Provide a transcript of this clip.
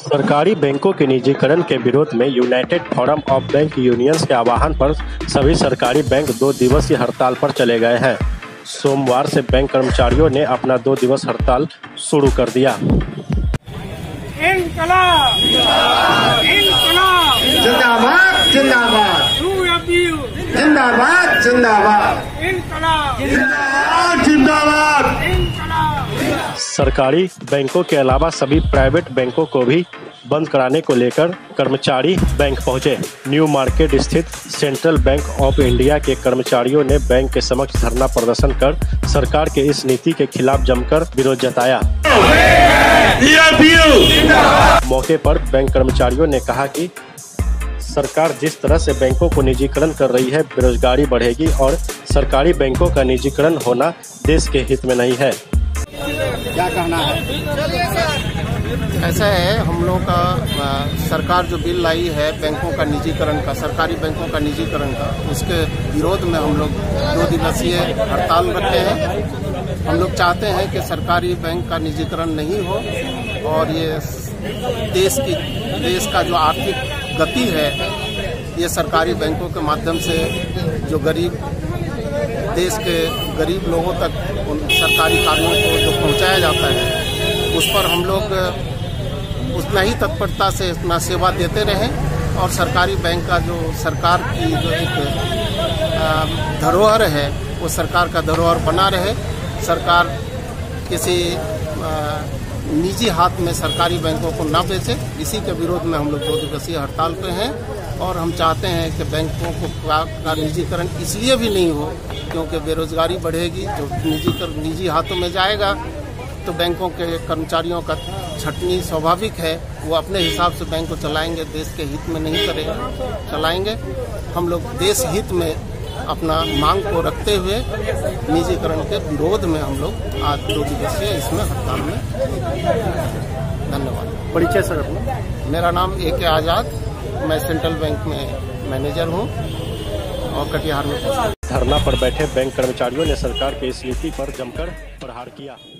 सरकारी बैंकों के निजीकरण के विरोध में United Forum of Bank Unions के आह्वान पर सभी सरकारी बैंक 2 दिवसीय हड़ताल पर चले गए हैं। सोमवार से बैंक कर्मचारियों ने अपना 2 दिवस हड़ताल शुरू कर दिया। इंकलाब इंकलाब जिंदाबाद जिंदाबाद जिंदाबाद जिंदाबाद इंकलाब जिंदाबाद जिंदाबाद। सरकारी बैंकों के अलावा सभी प्राइवेट बैंकों को भी बंद कराने को लेकर कर्मचारी बैंक पहुंचे। न्यू मार्केट स्थित सेंट्रल बैंक ऑफ इंडिया के कर्मचारियों ने बैंक के समक्ष धरना प्रदर्शन कर सरकार के इस नीति के खिलाफ जमकर विरोध जताया। मौके पर बैंक कर्मचारियों ने कहा कि सरकार जिस तरह से बैंकों को निजीकरण कर रही है, बेरोजगारी बढ़ेगी और सरकारी बैंकों का निजीकरण होना देश के हित में नहीं है। क्या कहना है? ऐसा है, हम लोगों का सरकार जो बिल लाई है बैंकों का निजीकरण का, सरकारी बैंकों का निजीकरण का, उसके विरोध में हम लोग 2 दिवसीय हड़ताल रखे हैं। हम लोग चाहते हैं कि सरकारी बैंक का निजीकरण नहीं हो और ये देश का जो आर्थिक गति है, ये सरकारी बैंकों के माध्यम से जो देश के गरीब लोगों तक उन सरकारी कार्यों को जो पहुंचाया जाता है, उस पर हम लोग उतना ही तत्परता से उतना सेवा देते रहें और सरकारी बैंक का जो सरकार की जो एक धरोहर है, वो सरकार का धरोहर बना रहे। सरकार किसी निजी हाथ में सरकारी बैंकों को न बेचे, इसी के विरोध में हम लोग 2 दिवसीय हड़ताल पे हैं। और हम चाहते हैं कि बैंकों का निजीकरण इसलिए भी नहीं हो क्योंकि बेरोजगारी बढ़ेगी। जो निजी हाथों में जाएगा तो बैंकों के कर्मचारियों का छटनी स्वाभाविक है, वो अपने हिसाब से बैंक को चलाएंगे, देश के हित में नहीं चलाएंगे। हम लोग देश हित में अपना मांग को रखते हुए निजीकरण के विरोध में हम लोग आज 2 दिवसीय इसमें हड़ताल में। धन्यवाद। परिचय सर अपना? मेरा नाम AK आजाद, मैं सेंट्रल बैंक में मैनेजर हूँ और कटिहार में। धरना पर बैठे बैंक कर्मचारियों ने सरकार की इस नीति पर जमकर प्रहार किया।